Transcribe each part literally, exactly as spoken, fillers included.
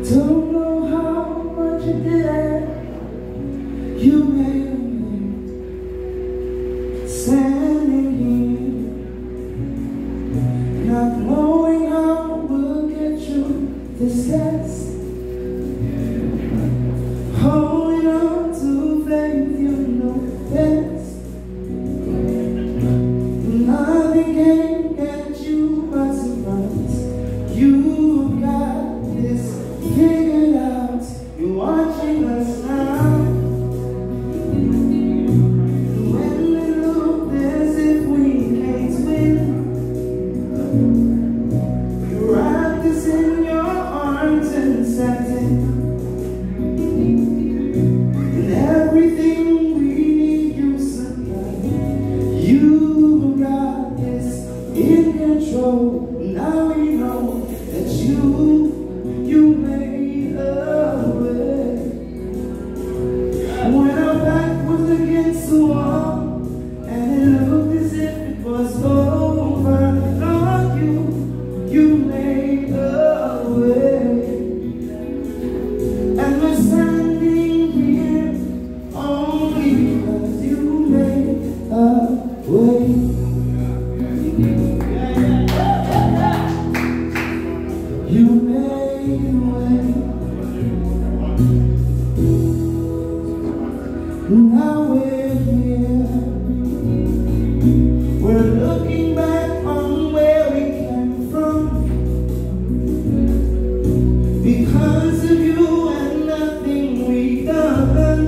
Don't know how much you did. You made me standing here, not knowing how we'll get through this test. Holding on to faith, you know best. Nothing can get you by surprise. You got this figured out. You're watching us now. When we look as if we can't win, you wrapped us in your arms and satin. And everything we need you supply. You got this in control. Now we know that you, you made a way. When our back was against the wall and it looked as if it was over, Lord, you, you made a way. And we're standing here only because you made a way. You made a way. Now we're here. We're looking back on where we came from. Because of you and nothing we've done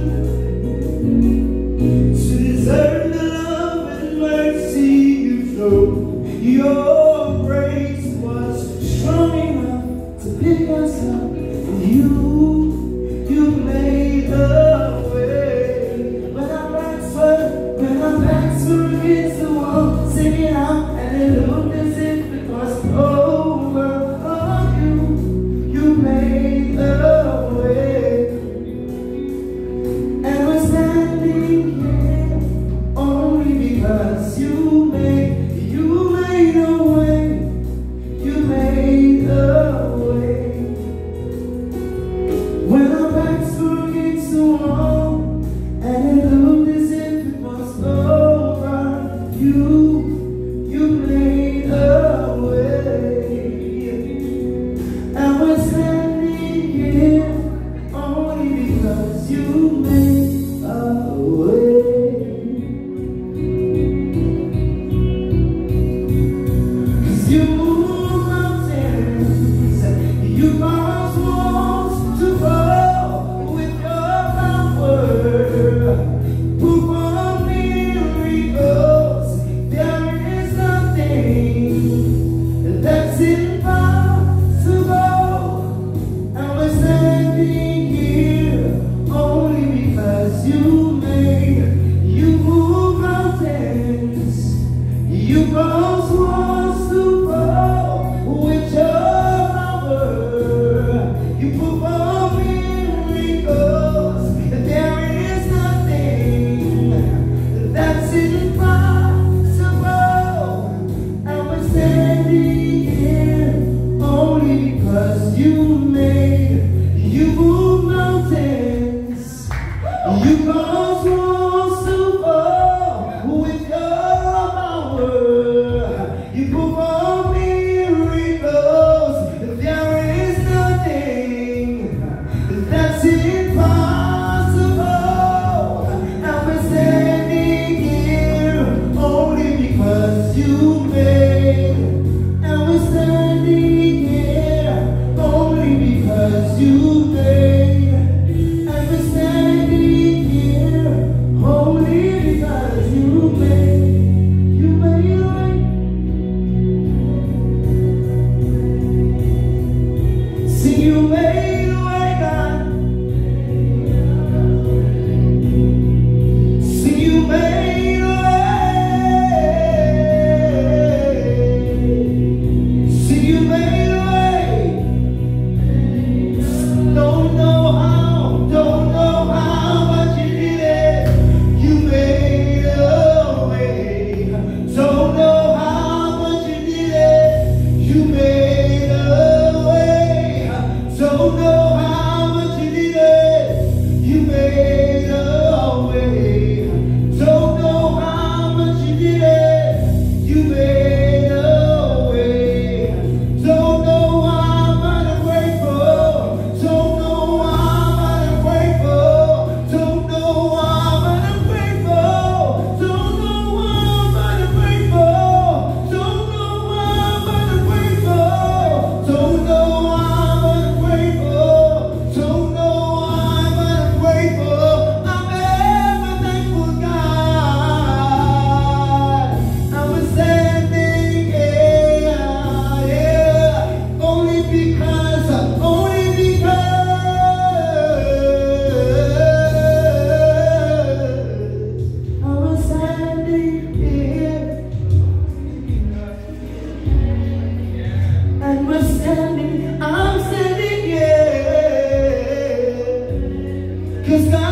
to deserve the love and mercy you showed. Your grace was strong enough to pick us up. You, you made a way. When our backs were, when our backs were against the wall, singing out, and it looked as if it was over. Oh, you, you made a way. And we're standing here only because you made, you made a way. You made a way. When our backs were against the wall and it looked as if it was over, you, you made a way. 'cause God